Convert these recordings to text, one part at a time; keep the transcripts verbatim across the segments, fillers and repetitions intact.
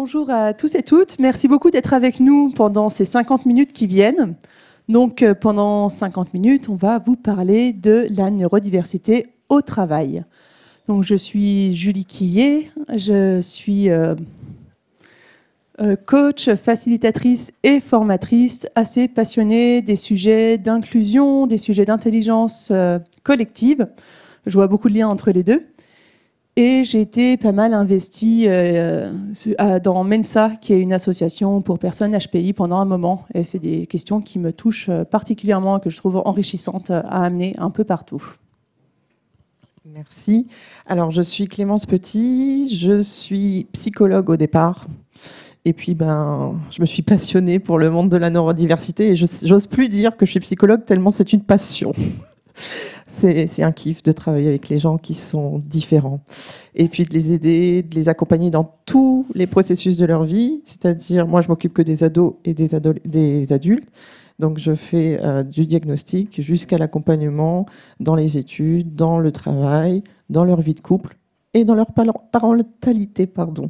Bonjour à tous et toutes. Merci beaucoup d'être avec nous pendant ces cinquante minutes qui viennent. Donc, euh, pendant cinquante minutes, on va vous parler de la neurodiversité au travail. Donc, je suis Julie Quillet. Je suis euh, euh, coach, facilitatrice et formatrice, assez passionnée des sujets d'inclusion, des sujets d'intelligence euh, collective. Je vois beaucoup de liens entre les deux. Et j'ai été pas mal investie euh, dans Mensa, qui est une association pour personnes H P I, pendant un moment. Et c'est des questions qui me touchent particulièrement, que je trouve enrichissantes à amener un peu partout. Merci. Alors, je suis Clémence Petit, je suis psychologue au départ. Et puis, ben, je me suis passionnée pour le monde de la neurodiversité. Et je j'ose plus dire que je suis psychologue tellement c'est une passion. C'est un kiff de travailler avec les gens qui sont différents. Et puis de les aider, de les accompagner dans tous les processus de leur vie. C'est-à-dire, moi, je m'occupe que des ados et des, ado des adultes. Donc, je fais euh, du diagnostic jusqu'à l'accompagnement dans les études, dans le travail, dans leur vie de couple et dans leur parentalité. Pardon.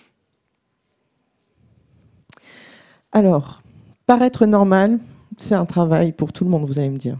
Alors, paraître normal, c'est un travail pour tout le monde, vous allez me dire.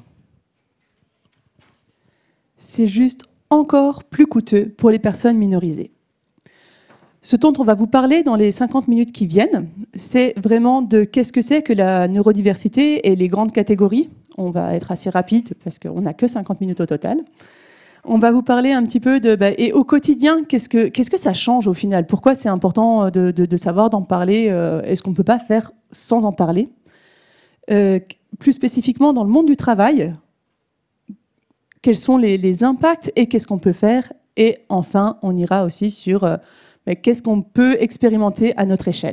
C'est juste encore plus coûteux pour les personnes minorisées. Ce dont on va vous parler dans les cinquante minutes qui viennent, c'est vraiment de qu'est-ce que c'est que la neurodiversité et les grandes catégories. On va être assez rapide parce qu'on n'a que cinquante minutes au total. On va vous parler un petit peu de... Bah, et au quotidien, qu'est-ce que, qu'est-ce que ça change au final? Pourquoi c'est important de, de, de savoir, d'en parler? euh, Est-ce qu'on ne peut pas faire sans en parler? euh, Plus spécifiquement dans le monde du travail, quels sont les, les impacts et qu'est-ce qu'on peut faire? Et enfin, on ira aussi sur euh, qu'est-ce qu'on peut expérimenter à notre échelle.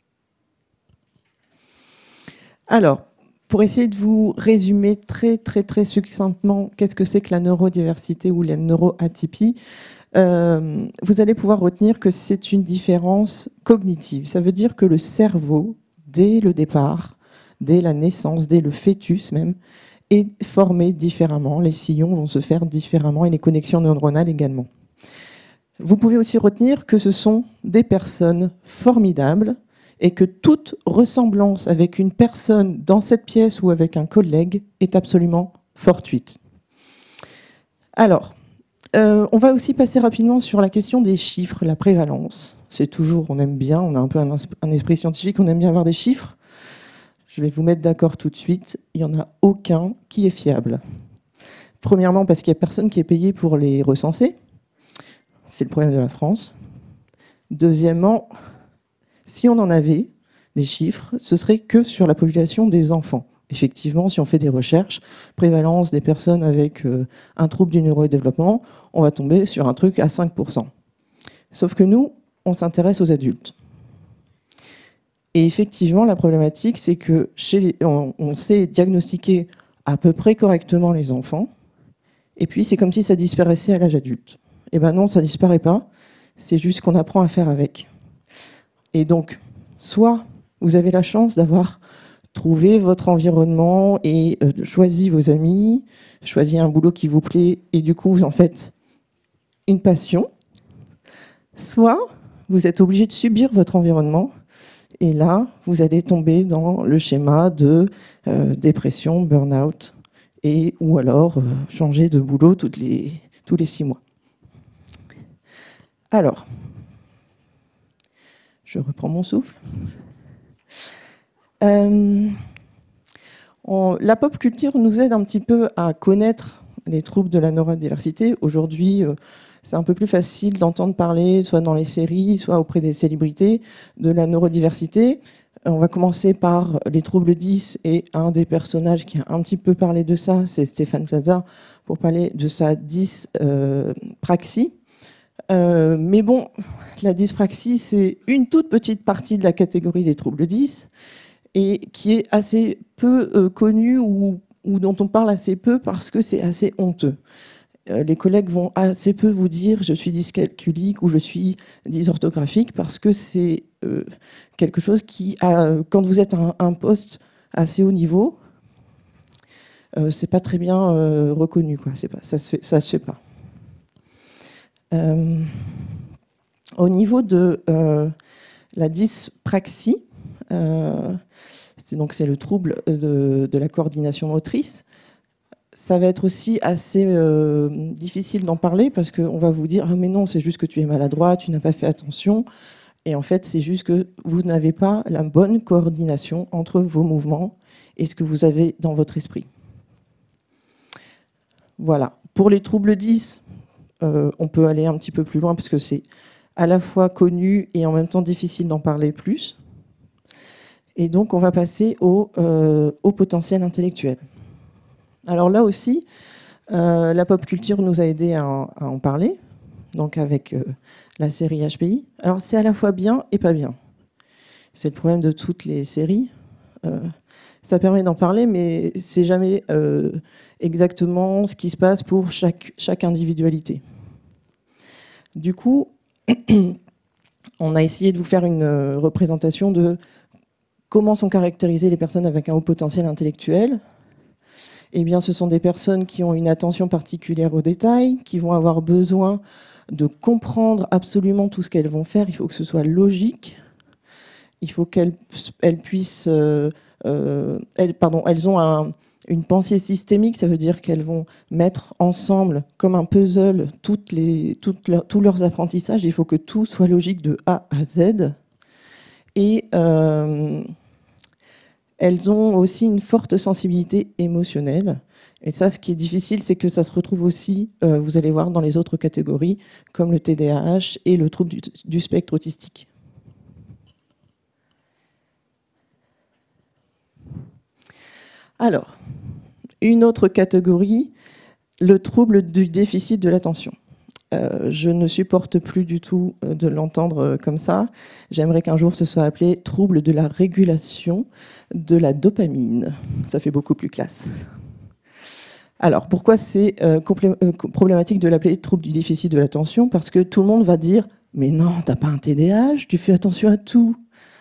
Alors, pour essayer de vous résumer très, très, très succinctement qu'est-ce que c'est que la neurodiversité ou la neuroatypie, euh, vous allez pouvoir retenir que c'est une différence cognitive. Ça veut dire que le cerveau, dès le départ, dès la naissance, dès le fœtus même, est formé différemment, les sillons vont se faire différemment et les connexions neuronales également. Vous pouvez aussi retenir que ce sont des personnes formidables et que toute ressemblance avec une personne dans cette pièce ou avec un collègue est absolument fortuite. Alors, euh, on va aussi passer rapidement sur la question des chiffres, la prévalence. C'est toujours, on aime bien, on a un peu un, un esprit scientifique, on aime bien avoir des chiffres. Je vais vous mettre d'accord tout de suite, il n'y en a aucun qui est fiable. Premièrement, parce qu'il n'y a personne qui est payé pour les recenser. C'est le problème de la France. Deuxièmement, si on en avait des chiffres, ce serait que sur la population des enfants. Effectivement, si on fait des recherches, prévalence des personnes avec euh, un trouble du neurodéveloppement, on va tomber sur un truc à cinq pour cent. Sauf que nous, on s'intéresse aux adultes. Et effectivement, la problématique, c'est que chez les, on, on sait diagnostiquer à peu près correctement les enfants, et puis c'est comme si ça disparaissait à l'âge adulte. Eh bien non, ça ne disparaît pas, c'est juste qu'on apprend à faire avec. Et donc, soit vous avez la chance d'avoir trouvé votre environnement et euh, choisi vos amis, choisi un boulot qui vous plaît, et du coup, vous en faites une passion, soit vous êtes obligé de subir votre environnement. Et là, vous allez tomber dans le schéma de euh, dépression, burn-out, et ou alors euh, changer de boulot toutes les, tous les six mois. Alors, je reprends mon souffle. Euh, on, la pop culture nous aide un petit peu à connaître les troubles de la neurodiversité. Aujourd'hui, euh, c'est un peu plus facile d'entendre parler, soit dans les séries, soit auprès des célébrités, de la neurodiversité. On va commencer par les troubles dys, et un des personnages qui a un petit peu parlé de ça, c'est Stéphane Plaza, pour parler de sa dyspraxie. Euh, mais bon, la dyspraxie, c'est une toute petite partie de la catégorie des troubles dys, et qui est assez peu euh, connue ou, ou dont on parle assez peu parce que c'est assez honteux. Les collègues vont assez peu vous dire je suis dyscalculique ou je suis dysorthographique parce que c'est euh, quelque chose qui, a, quand vous êtes à un, un poste assez haut niveau, euh, c'est pas très bien euh, reconnu, quoi. C'est pas, ça se fait, ça se fait pas. Euh, au niveau de euh, La dyspraxie, euh, c'est donc c'est le trouble de, de la coordination motrice. Ça va être aussi assez euh, difficile d'en parler parce qu'on va vous dire « Ah mais non, c'est juste que tu es maladroit, tu n'as pas fait attention ». Et en fait, c'est juste que vous n'avez pas la bonne coordination entre vos mouvements et ce que vous avez dans votre esprit. Voilà. Pour les troubles dys, euh, on peut aller un petit peu plus loin parce que c'est à la fois connu et en même temps difficile d'en parler plus. Et donc, on va passer au, euh, au potentiel intellectuel. Alors là aussi, euh, la pop culture nous a aidé à, à en parler, donc avec euh, la série H P I. Alors c'est à la fois bien et pas bien. C'est le problème de toutes les séries. Euh, ça permet d'en parler, mais c'est jamais euh, exactement ce qui se passe pour chaque, chaque individualité. Du coup, on a essayé de vous faire une représentation de comment sont caractérisées les personnes avec un haut potentiel intellectuel. Eh bien, ce sont des personnes qui ont une attention particulière aux détails, qui vont avoir besoin de comprendre absolument tout ce qu'elles vont faire. Il faut que ce soit logique. Il faut qu'elles elles puissent... Euh, euh, elles, pardon, elles ont un, une pensée systémique. Ça veut dire qu'elles vont mettre ensemble, comme un puzzle, toutes les, toutes leur, tous leurs apprentissages. Il faut que tout soit logique de A à Z. Et... Euh, Elles ont aussi une forte sensibilité émotionnelle. Et ça, ce qui est difficile, c'est que ça se retrouve aussi, euh, vous allez voir, dans les autres catégories, comme le T D A H et le trouble du, du spectre autistique. Alors, une autre catégorie, le trouble du déficit de l'attention. Euh, je ne supporte plus du tout de l'entendre comme ça. J'aimerais qu'un jour ce soit appelé trouble de la régulation de la dopamine. Ça fait beaucoup plus classe. Alors, pourquoi c'est euh, problématique de l'appeler trouble du déficit de l'attention? Parce que tout le monde va dire « Mais non, t'as pas un T D A H, tu fais attention à tout. »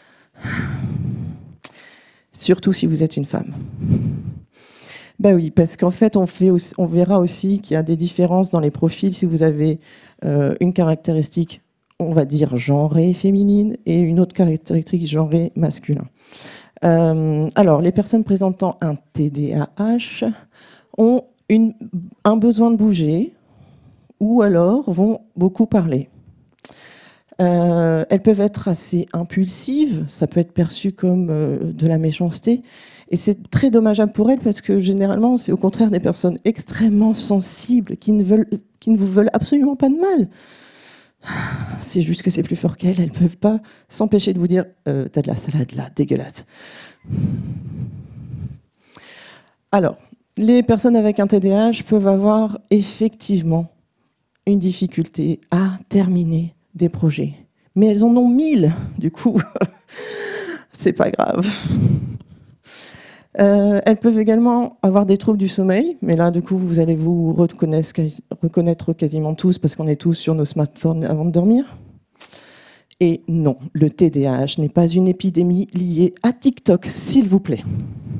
Surtout si vous êtes une femme. Ben oui, parce qu'en fait, on, fait aussi, on verra aussi qu'il y a des différences dans les profils. Si vous avez euh, une caractéristique, on va dire genrée féminine, et une autre caractéristique genrée masculin. Euh, alors, les personnes présentant un T D A H ont une, un besoin de bouger, ou alors vont beaucoup parler. Euh, elles peuvent être assez impulsives, ça peut être perçu comme euh, de la méchanceté. Et c'est très dommageable pour elles parce que généralement, c'est au contraire des personnes extrêmement sensibles qui ne, veulent, qui ne vous veulent absolument pas de mal. C'est juste que c'est plus fort qu'elles. Elles ne peuvent pas s'empêcher de vous dire euh, « T'as de la salade là, dégueulasse ». Alors, les personnes avec un T D A H peuvent avoir effectivement une difficulté à terminer des projets. Mais elles en ont mille, du coup. C'est pas grave. Euh, elles peuvent également avoir des troubles du sommeil, mais là, du coup, vous allez vous reconnaître, reconnaître quasiment tous parce qu'on est tous sur nos smartphones avant de dormir. Et non, le T D A H n'est pas une épidémie liée à TikTok, s'il vous plaît.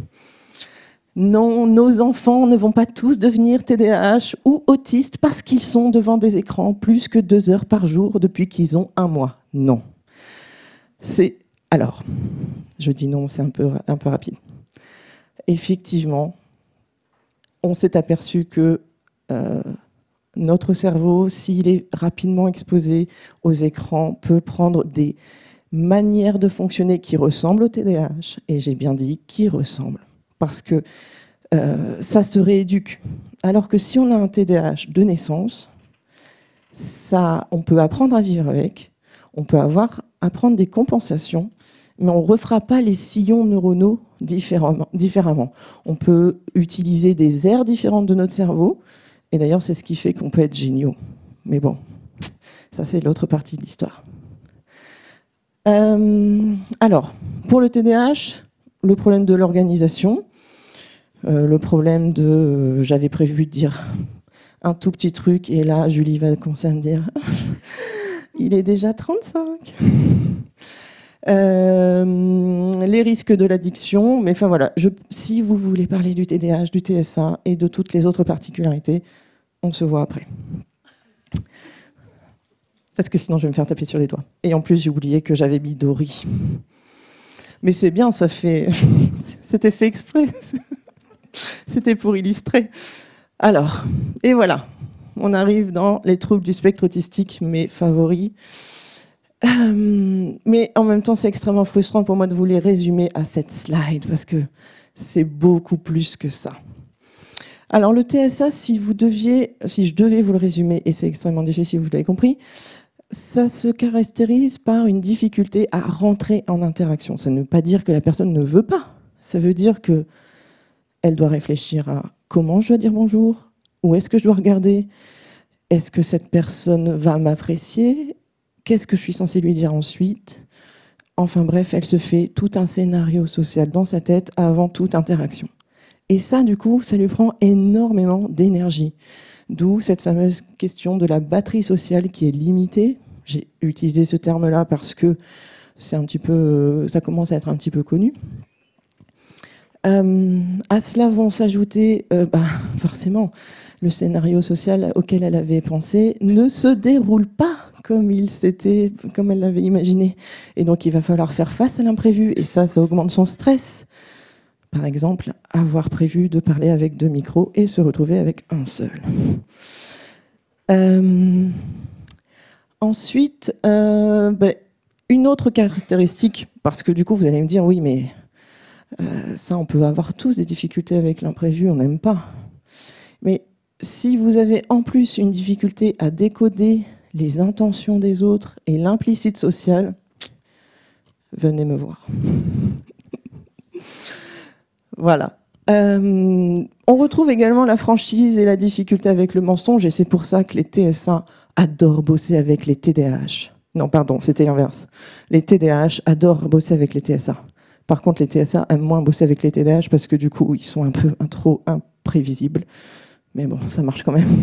Non, nos enfants ne vont pas tous devenir T D A H ou autistes parce qu'ils sont devant des écrans plus que deux heures par jour depuis qu'ils ont un mois. Non. C'est... Alors, je dis non, c'est un peu, un peu rapide. Effectivement, on s'est aperçu que euh, notre cerveau, s'il est rapidement exposé aux écrans, peut prendre des manières de fonctionner qui ressemblent au T D A H. Et j'ai bien dit qui ressemblent. Parce que euh, ça se rééduque. Alors que si on a un T D A H de naissance, ça, on peut apprendre à vivre avec, on peut avoir, apprendre des compensations, mais on ne refera pas les sillons neuronaux différemment, différemment. On peut utiliser des aires différentes de notre cerveau, et d'ailleurs c'est ce qui fait qu'on peut être géniaux. Mais bon, ça c'est l'autre partie de l'histoire. Euh, alors, pour le T D A H, le problème de l'organisation, euh, le problème de... Euh, j'avais prévu de dire un tout petit truc, et là Julie va commencer à me dire il est déjà trente-cinq. Euh, les risques de l'addiction, mais enfin voilà, je, si vous voulez parler du T D A H, du T S A et de toutes les autres particularités, on se voit après. parce que sinon je vais me faire taper sur les doigts. Et en plus, j'ai oublié que j'avais mis Dory. Mais c'est bien, ça fait... C'était fait exprès. C'était pour illustrer. Alors, et voilà. On arrive dans les troubles du spectre autistique, mes favoris. Euh, mais en même temps, c'est extrêmement frustrant pour moi de vous les résumer à cette slide, parce que c'est beaucoup plus que ça. Alors, le T S A, si, vous deviez, si je devais vous le résumer, et c'est extrêmement difficile, vous l'avez compris, ça se caractérise par une difficulté à rentrer en interaction. Ça ne veut pas dire que la personne ne veut pas. Ça veut dire qu'elle doit réfléchir à comment je dois dire bonjour, où est-ce que je dois regarder, est-ce que cette personne va m'apprécier, qu'est-ce que je suis censée lui dire ensuite. Enfin bref, elle se fait tout un scénario social dans sa tête avant toute interaction. Et ça, du coup, ça lui prend énormément d'énergie. D'où cette fameuse question de la batterie sociale qui est limitée. J'ai utilisé ce terme-là parce que c'est un petit peu, ça commence à être un petit peu connu. Euh, à cela vont s'ajouter, euh, bah, forcément, le scénario social auquel elle avait pensé ne se déroule pas comme il s'était, comme elle l'avait imaginé. Et donc, il va falloir faire face à l'imprévu. Et ça, ça augmente son stress. Par exemple, avoir prévu de parler avec deux micros et se retrouver avec un seul. Euh, ensuite, euh, ben, une autre caractéristique, parce que du coup, vous allez me dire, oui, mais euh, ça, on peut avoir tous des difficultés avec l'imprévu, on n'aime pas. Mais si vous avez en plus une difficulté à décoder les intentions des autres et l'implicite social, venez me voir. Voilà. Euh, on retrouve également la franchise et la difficulté avec le mensonge, et c'est pour ça que les T S A adorent bosser avec les T D A H. Non, pardon, c'était l'inverse. Les T D A H adorent bosser avec les T S A. Par contre, les T S A aiment moins bosser avec les T D A H parce que du coup, ils sont un peu un, trop imprévisibles. Mais bon, ça marche quand même.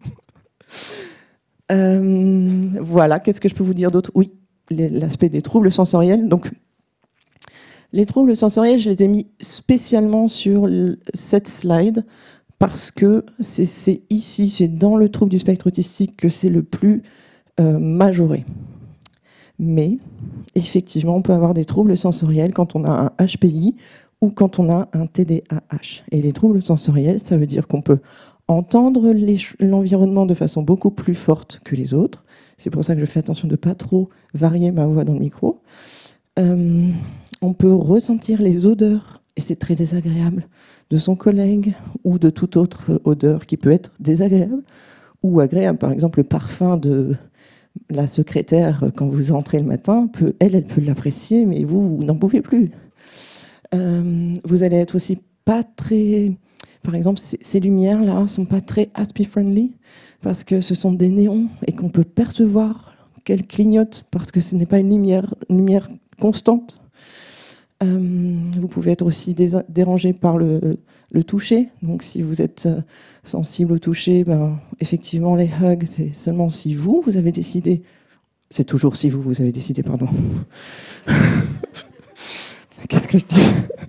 euh, voilà, qu'est-ce que je peux vous dire d'autre? Oui, l'aspect des troubles sensoriels. Donc, les troubles sensoriels, je les ai mis spécialement sur cette slide parce que c'est ici, c'est dans le trouble du spectre autistique que c'est le plus euh, majoré. Mais effectivement, on peut avoir des troubles sensoriels quand on a un H P I ou quand on a un T D A H. Et les troubles sensoriels, ça veut dire qu'on peut entendre l'environnement de façon beaucoup plus forte que les autres. C'est pour ça que je fais attention de ne pas trop varier ma voix dans le micro. Euh, on peut ressentir les odeurs, et c'est très désagréable, de son collègue ou de toute autre odeur qui peut être désagréable ou agréable. Par exemple, le parfum de la secrétaire, quand vous entrez le matin, peut, elle, elle peut l'apprécier, mais vous, vous n'en pouvez plus. Euh, vous allez être aussi pas très... Par exemple, ces, ces lumières-là ne sont pas très happy-friendly, parce que ce sont des néons et qu'on peut percevoir qu'elles clignotent, parce que ce n'est pas une lumière, une lumière constante. Euh, vous pouvez être aussi dérangé par le, le toucher. Donc, si vous êtes sensible au toucher, ben, effectivement, les hugs, c'est seulement si vous, vous avez décidé. C'est toujours si vous, vous avez décidé, pardon. Qu'est-ce que je dis?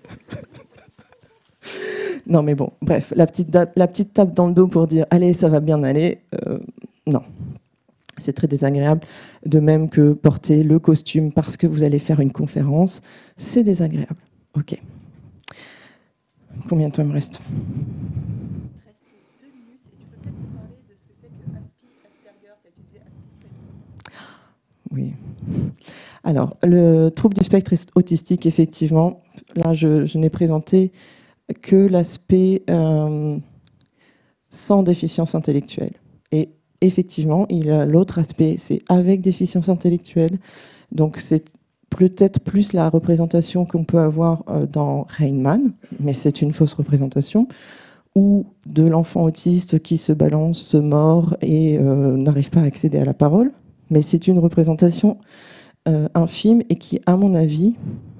Non, mais bon, bref, la petite, la petite tape dans le dos pour dire « Allez, ça va bien aller euh, », non. C'est très désagréable, de même que porter le costume parce que vous allez faire une conférence, c'est désagréable. Ok. Combien de temps il me reste? Il reste deux minutes et tu peux peut-être nous parler de ce que c'est que Asperger, tu as utilisé Asperger. Oui. Alors, le trouble du spectre autistique, effectivement, là, je, je n'ai présenté que l'aspect euh, sans déficience intellectuelle. Et effectivement, il y a l'autre aspect, c'est avec déficience intellectuelle. Donc, c'est peut-être plus la représentation qu'on peut avoir dans Rain Man, mais c'est une fausse représentation, ou de l'enfant autiste qui se balance, se mord et euh, n'arrive pas à accéder à la parole. Mais c'est une représentation euh, infime et qui, à mon avis,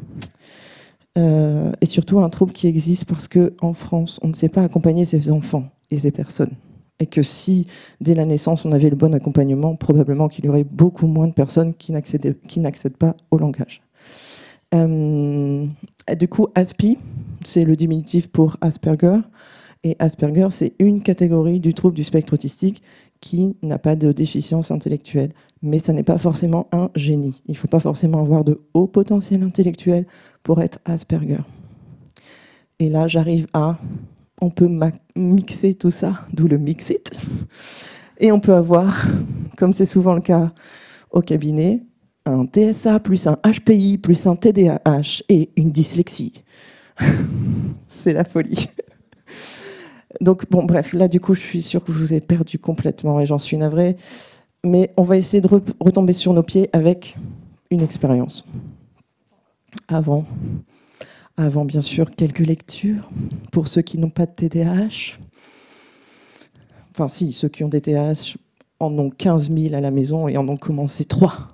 euh, est surtout un trouble qui existe parce qu'en France, on ne sait pas accompagner ces enfants et ces personnes. Et que si, dès la naissance, on avait le bon accompagnement, probablement qu'il y aurait beaucoup moins de personnes qui n'accèdent, qui n'accèdent pas au langage. Euh, du coup, A S P I, c'est le diminutif pour Asperger. Et Asperger, c'est une catégorie du trouble du spectre autistique qui n'a pas de déficience intellectuelle. Mais ça n'est pas forcément un génie. Il ne faut pas forcément avoir de haut potentiel intellectuel pour être Asperger. Et là, j'arrive à... On peut mixer tout ça, d'où le mix-it. Et on peut avoir, comme c'est souvent le cas au cabinet, un T S A plus un H P I plus un T D A H et une dyslexie. C'est la folie. Donc, bon, bref, là, du coup, je suis sûre que je vous ai perdu complètement et j'en suis navrée. Mais on va essayer de re- retomber sur nos pieds avec une expérience. Avant, avant, bien sûr, quelques lectures pour ceux qui n'ont pas de T D A H. Enfin, si, ceux qui ont des T D A H en ont quinze mille à la maison et en ont commencé trois.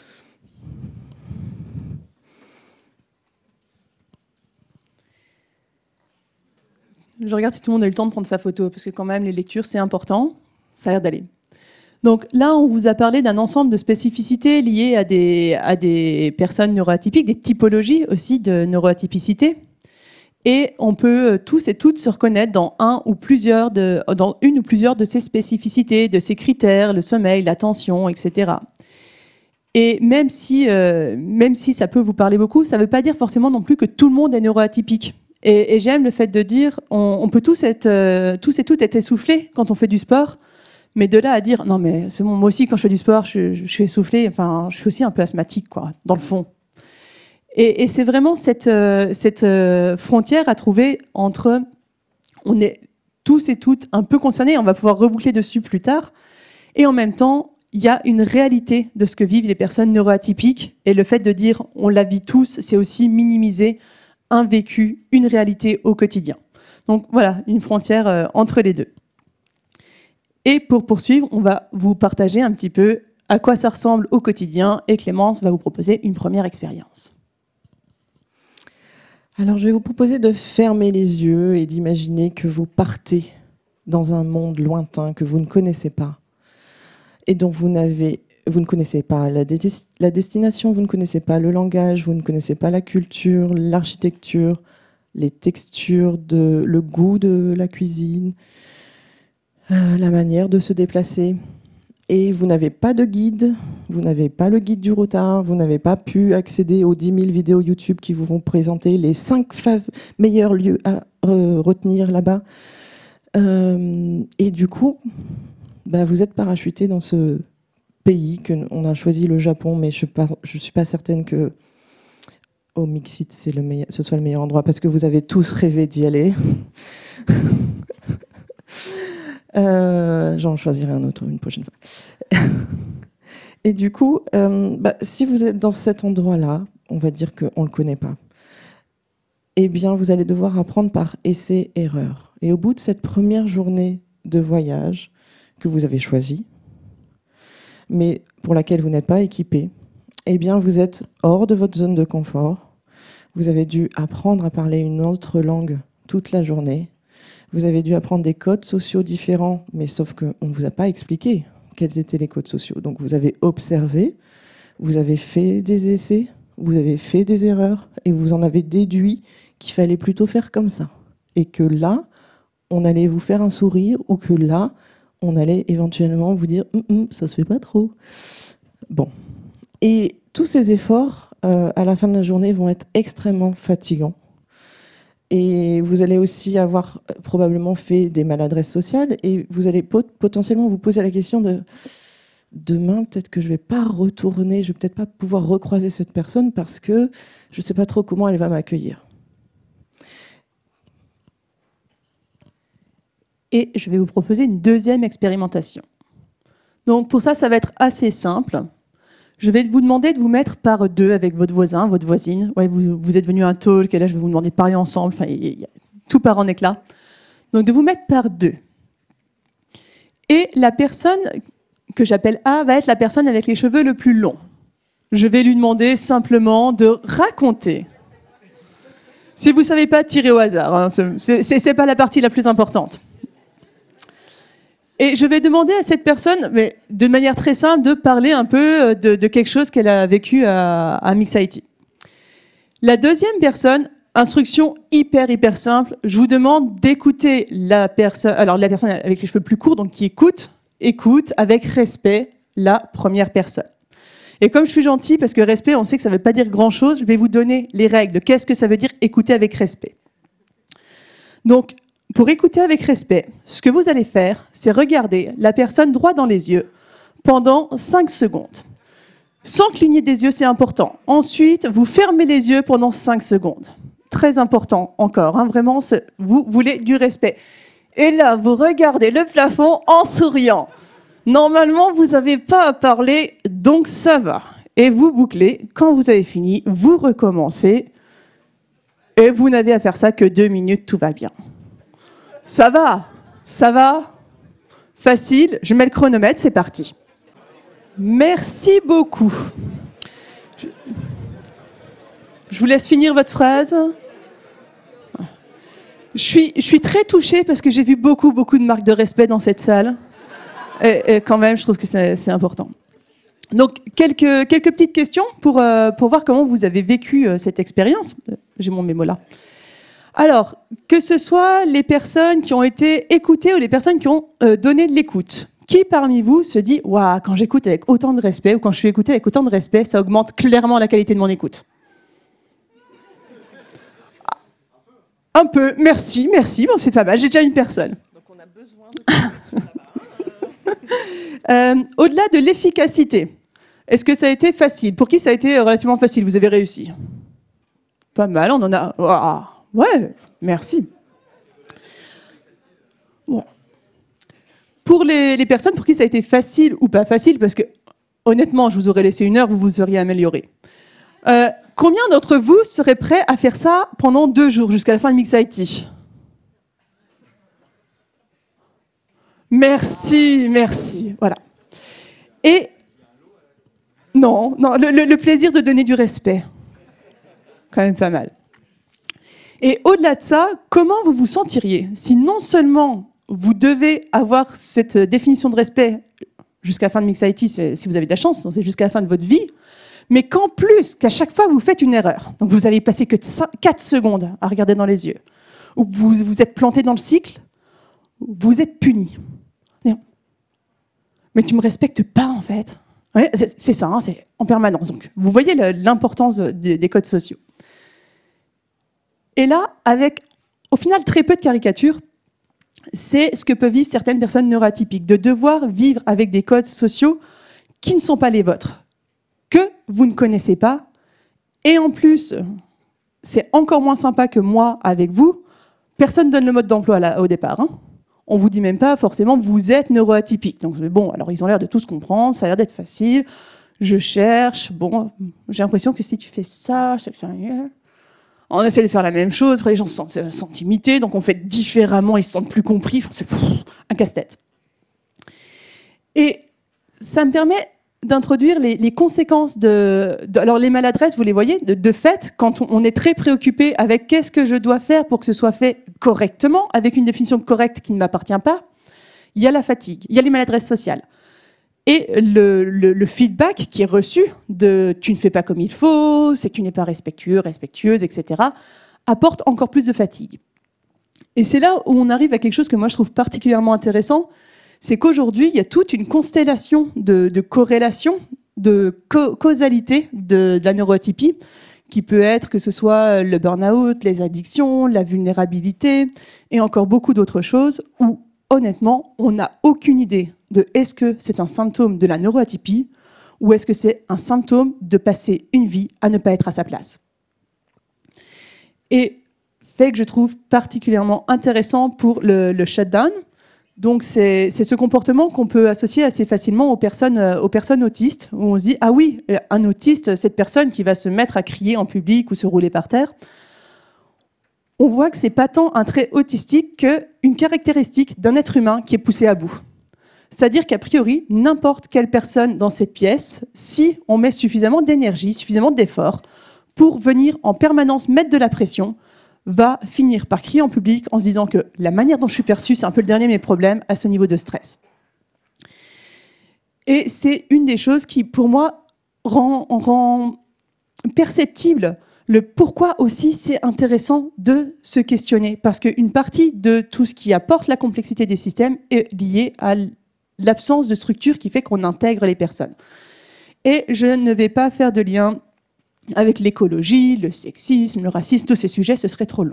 Je regarde si tout le monde a eu le temps de prendre sa photo, parce que quand même, les lectures, c'est important. Ça a l'air d'aller. Donc là, on vous a parlé d'un ensemble de spécificités liées à des, à des personnes neuroatypiques, des typologies aussi de neuroatypicité. Et on peut tous et toutes se reconnaître dans, un ou plusieurs de, dans une ou plusieurs de ces spécificités, de ces critères, le sommeil, l'attention, et cetera. Et même si, euh, même si ça peut vous parler beaucoup, ça ne veut pas dire forcément non plus que tout le monde est neuroatypique. Et, et j'aime le fait de dire, on, on peut tous, être, euh, tous et toutes être essoufflés quand on fait du sport, mais de là à dire, non mais c'est bon, moi aussi quand je fais du sport, je, je suis essoufflée, enfin, je suis aussi un peu asthmatique, quoi, dans le fond. Et, et c'est vraiment cette, euh, cette euh, frontière à trouver entre, on est tous et toutes un peu concernés, on va pouvoir reboucler dessus plus tard, et en même temps, il y a une réalité de ce que vivent les personnes neuroatypiques, et le fait de dire, on la vit tous, c'est aussi minimiser un vécu, une réalité au quotidien. Donc voilà, une frontière euh, entre les deux. Et pour poursuivre, on va vous partager un petit peu à quoi ça ressemble au quotidien, et Clémence va vous proposer une première expérience. Alors, je vais vous proposer de fermer les yeux et d'imaginer que vous partez dans un monde lointain que vous ne connaissez pas et dont vous n'avez, vous ne connaissez pas la, dé- la destination, vous ne connaissez pas le langage, vous ne connaissez pas la culture, l'architecture, les textures, de, le goût de la cuisine, euh, la manière de se déplacer. Et vous n'avez pas de guide, vous n'avez pas le guide du retard, vous n'avez pas pu accéder aux dix mille vidéos YouTube qui vous vont présenter les cinq fav- meilleurs lieux à euh, retenir là-bas. Euh, et du coup, bah, vous êtes parachuté dans ce pays que on a choisi, le Japon, mais je ne suis pas certaine que au Mixit, c'est le meilleur, ce soit le meilleur endroit parce que vous avez tous rêvé d'y aller. Euh, J'en choisirai un autre une prochaine fois. Et du coup, euh, bah, si vous êtes dans cet endroit-là, on va dire qu'on ne le connaît pas, eh bien, vous allez devoir apprendre par essai-erreur. Et au bout de cette première journée de voyage que vous avez choisie, mais pour laquelle vous n'êtes pas équipé, eh bien, vous êtes hors de votre zone de confort. Vous avez dû apprendre à parler une autre langue toute la journée. Vous avez dû apprendre des codes sociaux différents, mais sauf qu'on ne vous a pas expliqué quels étaient les codes sociaux. Donc vous avez observé, vous avez fait des essais, vous avez fait des erreurs, et vous en avez déduit qu'il fallait plutôt faire comme ça. Et que là, on allait vous faire un sourire, ou que là, on allait éventuellement vous dire hum, « ça se fait pas trop ». Bon. Et tous ces efforts, euh, à la fin de la journée, vont être extrêmement fatigants. Et vous allez aussi avoir probablement fait des maladresses sociales et vous allez pot- potentiellement vous poser la question de demain, peut-être que je ne vais pas retourner, je ne vais peut-être pas pouvoir recroiser cette personne parce que je ne sais pas trop comment elle va m'accueillir. Et je vais vous proposer une deuxième expérimentation. Donc pour ça, ça va être assez simple. Je vais vous demander de vous mettre par deux avec votre voisin, votre voisine. Ouais, vous, vous êtes venu à un talk, et là, je vais vous demander de parler ensemble. Enfin, y, y, tout part en éclat. Donc, de vous mettre par deux. Et la personne que j'appelle A va être la personne avec les cheveux le plus longs. Je vais lui demander simplement de raconter. Si vous ne savez pas, tirez au hasard. Hein, ce n'est pas la partie la plus importante. Et je vais demander à cette personne, mais de manière très simple, de parler un peu de, de quelque chose qu'elle a vécu à, à Mixity. La deuxième personne, instruction hyper, hyper simple, je vous demande d'écouter la personne, alors la personne avec les cheveux plus courts, donc qui écoute, écoute avec respect la première personne. Et comme je suis gentille, parce que respect, on sait que ça ne veut pas dire grand-chose, je vais vous donner les règles. Qu'est-ce que ça veut dire écouter avec respect? Donc, pour écouter avec respect, ce que vous allez faire, c'est regarder la personne droit dans les yeux pendant cinq secondes. Sans cligner des yeux, c'est important. Ensuite, vous fermez les yeux pendant cinq secondes. Très important encore, hein, vraiment, vous voulez du respect. Et là, vous regardez le plafond en souriant. Normalement, vous n'avez pas à parler, donc ça va. Et vous bouclez. Quand vous avez fini, vous recommencez. Et vous n'avez à faire ça que deux minutes, tout va bien. Ça va, ça va. Facile, je mets le chronomètre, c'est parti. Merci beaucoup. Je, je vous laisse finir votre phrase. Je suis, je suis très touchée parce que j'ai vu beaucoup, beaucoup de marques de respect dans cette salle. Et, et quand même, je trouve que c'est, c'est important. Donc, quelques, quelques petites questions pour, euh, pour voir comment vous avez vécu euh, cette expérience. J'ai mon mémo là. Alors, que ce soit les personnes qui ont été écoutées ou les personnes qui ont euh, donné de l'écoute, qui parmi vous se dit « Waouh, quand j'écoute avec autant de respect ou quand je suis écoutée avec autant de respect, ça augmente clairement la qualité de mon écoute ». Un peu, merci, merci, bon, c'est pas mal, j'ai déjà une personne. Donc on a besoin de... euh, au-delà de l'efficacité, est-ce que ça a été facile? Pour qui ça a été relativement facile? Vous avez réussi? Pas mal, on en a... Oh, ouais, merci. Bon. Pour les, les personnes pour qui ça a été facile ou pas facile, parce que honnêtement, je vous aurais laissé une heure, vous vous seriez amélioré. Euh, combien d'entre vous seraient prêts à faire ça pendant deux jours, jusqu'à la fin de Mix I T? Merci, merci. Voilà. Et non, non le, le, le plaisir de donner du respect. Quand même pas mal. Et au-delà de ça, comment vous vous sentiriez si non seulement vous devez avoir cette définition de respect jusqu'à la fin de Mix I T, si vous avez de la chance, c'est jusqu'à la fin de votre vie, mais qu'en plus, qu'à chaque fois que vous faites une erreur, donc vous avez passé que quatre secondes à regarder dans les yeux, ou vous vous êtes planté dans le cycle, vous êtes puni. Mais tu ne me respectes pas, en fait. Ouais, c'est, c'est ça, hein, c'est en permanence. Donc, vous voyez le, l'importance de, des codes sociaux. Et là, avec, au final, très peu de caricatures, c'est ce que peuvent vivre certaines personnes neuroatypiques, de devoir vivre avec des codes sociaux qui ne sont pas les vôtres, que vous ne connaissez pas. Et en plus, c'est encore moins sympa que moi avec vous. Personne ne donne le mode d'emploi là, au départ. Hein. On ne vous dit même pas forcément vous êtes neuroatypique. Donc bon, alors ils ont l'air de tous comprendre, ça a l'air d'être facile. Je cherche, bon, j'ai l'impression que si tu fais ça, on essaie de faire la même chose, après les gens se sentent, sentent imités, donc on fait différemment, ils se sentent plus compris. Enfin, c'est pff, un casse-tête. Et ça me permet d'introduire les, les conséquences de, de... Alors les maladresses, vous les voyez, de, de fait, quand on, on est très préoccupé avec qu'est-ce que je dois faire pour que ce soit fait correctement, avec une définition correcte qui ne m'appartient pas, il y a la fatigue, il y a les maladresses sociales. Et le, le, le feedback qui est reçu de « tu ne fais pas comme il faut »,« c'est que tu n'es pas respectueux, respectueuse », et cetera, apporte encore plus de fatigue. Et c'est là où on arrive à quelque chose que moi je trouve particulièrement intéressant, c'est qu'aujourd'hui, il y a toute une constellation de, de corrélations, de ca- causalité de, de la neuroatypie, qui peut être que ce soit le burn-out, les addictions, la vulnérabilité, et encore beaucoup d'autres choses, où honnêtement, on n'a aucune idée de est-ce que c'est un symptôme de la neuroatypie ou est-ce que c'est un symptôme de passer une vie à ne pas être à sa place. Et fait que je trouve particulièrement intéressant pour le, le shutdown. Donc c'est, c'est ce comportement qu'on peut associer assez facilement aux personnes, aux personnes autistes, où on se dit « Ah oui, un autiste, cette personne qui va se mettre à crier en public ou se rouler par terre », on voit que ce n'est pas tant un trait autistique qu'une caractéristique d'un être humain qui est poussé à bout. C'est-à-dire qu'a priori, n'importe quelle personne dans cette pièce, si on met suffisamment d'énergie, suffisamment d'effort pour venir en permanence mettre de la pression, va finir par crier en public en se disant que la manière dont je suis perçue, c'est un peu le dernier de mes problèmes à ce niveau de stress. Et c'est une des choses qui, pour moi, rend, rend perceptible le pourquoi aussi c'est intéressant de se questionner. Parce qu'une partie de tout ce qui apporte la complexité des systèmes est liée à l'absence de structure qui fait qu'on intègre les personnes. Et je ne vais pas faire de lien avec l'écologie, le sexisme, le racisme, tous ces sujets, ce serait trop long.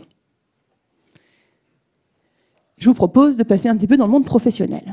Je vous propose de passer un petit peu dans le monde professionnel.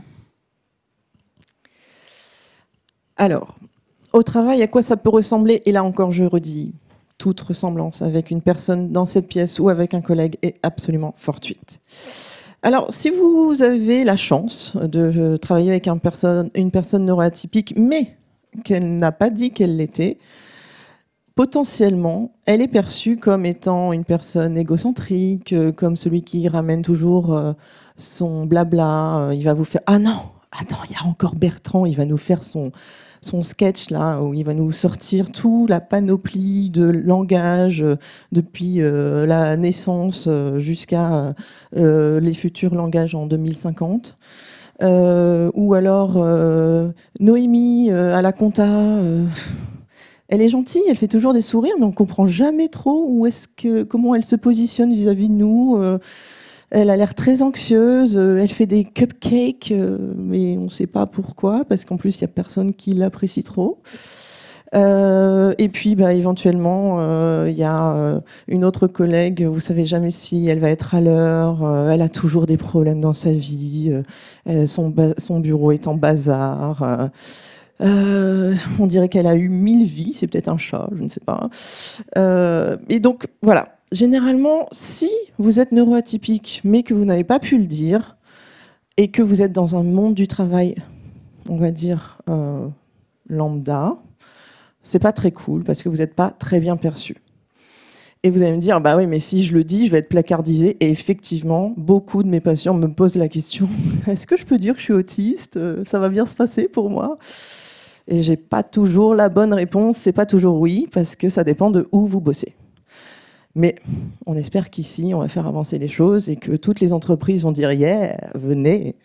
Alors, au travail, à quoi ça peut ressembler? Et là encore, je redis, toute ressemblance avec une personne dans cette pièce ou avec un collègue est absolument fortuite. Alors, si vous avez la chance de travailler avec une personne, une personne neuroatypique, mais qu'elle n'a pas dit qu'elle l'était, potentiellement, elle est perçue comme étant une personne égocentrique, comme celui qui ramène toujours son blabla. Il va vous faire « Ah non, attends, il y a encore Bertrand, il va nous faire son, son sketch là, où il va nous sortir toute la panoplie de langage depuis euh, la naissance jusqu'à euh, les futurs langages en deux mille cinquante. Euh, ou alors euh, Noémie euh, à la compta... Euh, Elle est gentille, elle fait toujours des sourires, mais on ne comprend jamais trop où est-ce que, comment elle se positionne vis-à-vis de nous. Euh, elle a l'air très anxieuse, euh, elle fait des cupcakes, euh, mais on ne sait pas pourquoi, parce qu'en plus, il n'y a personne qui l'apprécie trop. Euh, et puis, bah, éventuellement, il euh, y a euh, une autre collègue, vous ne savez jamais si elle va être à l'heure, euh, elle a toujours des problèmes dans sa vie, euh, son, son bureau est en bazar. Euh, Euh, on dirait qu'elle a eu mille vies, c'est peut-être un chat, je ne sais pas. Euh, et donc, voilà. Généralement, si vous êtes neuroatypique, mais que vous n'avez pas pu le dire, et que vous êtes dans un monde du travail, on va dire, euh, lambda, c'est pas très cool, parce que vous n'êtes pas très bien perçu. Et vous allez me dire, bah oui, mais si je le dis, je vais être placardisé. Et effectivement, beaucoup de mes patients me posent la question, est-ce que je peux dire que je suis autiste? Ça va bien se passer pour moi? Et j'ai pas toujours la bonne réponse. C'est pas toujours oui, parce que ça dépend de où vous bossez. Mais on espère qu'ici, on va faire avancer les choses et que toutes les entreprises vont dire, yeah, venez.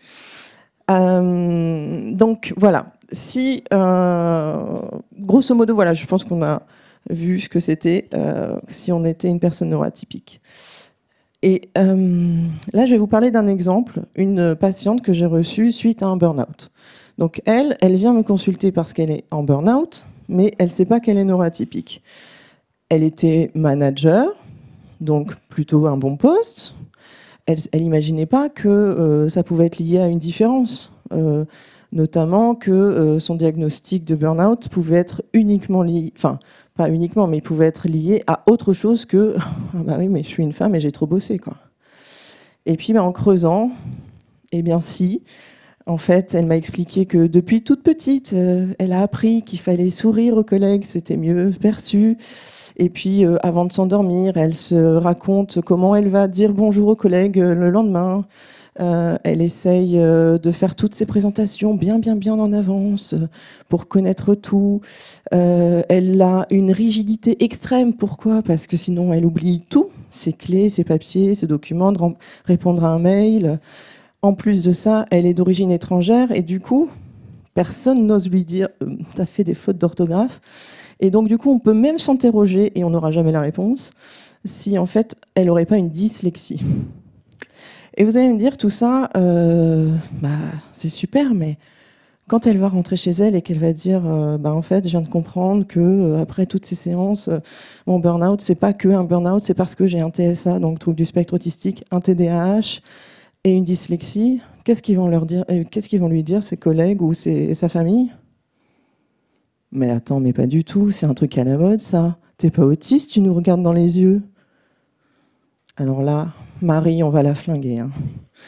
Euh, donc voilà. Si, euh, grosso modo, voilà, je pense qu'on a vu ce que c'était euh, si on était une personne neuroatypique. Et euh, là, je vais vous parler d'un exemple, une patiente que j'ai reçue suite à un burn-out. Donc elle, elle vient me consulter parce qu'elle est en burn-out, mais elle ne sait pas qu'elle est neuroatypique. Elle était manager, donc plutôt un bon poste. Elle n'imaginait pas que euh, ça pouvait être lié à une différence. Euh, notamment que euh, son diagnostic de burn-out pouvait être uniquement lié, enfin, pas uniquement, mais il pouvait être lié à autre chose que ah bah oui, mais je suis une femme et j'ai trop bossé, quoi. Et puis, bah, en creusant, eh bien, si, en fait, elle m'a expliqué que depuis toute petite, euh, elle a appris qu'il fallait sourire aux collègues, c'était mieux perçu. Et puis, euh, avant de s'endormir, elle se raconte comment elle va dire bonjour aux collègues euh, le lendemain. Euh, elle essaye euh, de faire toutes ses présentations bien, bien, bien en avance euh, pour connaître tout. Euh, elle a une rigidité extrême. Pourquoi? Parce que sinon, elle oublie tout. Ses clés, ses papiers, ses documents, de répondre à un mail. En plus de ça, elle est d'origine étrangère et du coup, personne n'ose lui dire euh, « t'as fait des fautes d'orthographe ». Et donc, du coup, on peut même s'interroger, et on n'aura jamais la réponse, si en fait, elle n'aurait pas une dyslexie. Et vous allez me dire, tout ça, euh, bah, c'est super, mais quand elle va rentrer chez elle et qu'elle va dire, euh, bah, en fait, je viens de comprendre que euh, après toutes ces séances, euh, mon burn-out, c'est pas que un burn-out, c'est parce que j'ai un T S A, donc trouble du spectre autistique, un T D A H et une dyslexie. Qu'est-ce qu'ils vont leur dire, euh, qu'est-ce qu'ils vont lui dire, ses collègues ou ses, sa famille? Mais attends, mais pas du tout, c'est un truc à la mode, ça. T'es pas autiste, tu nous regardes dans les yeux. Alors là, Marie, on va la flinguer. Hein.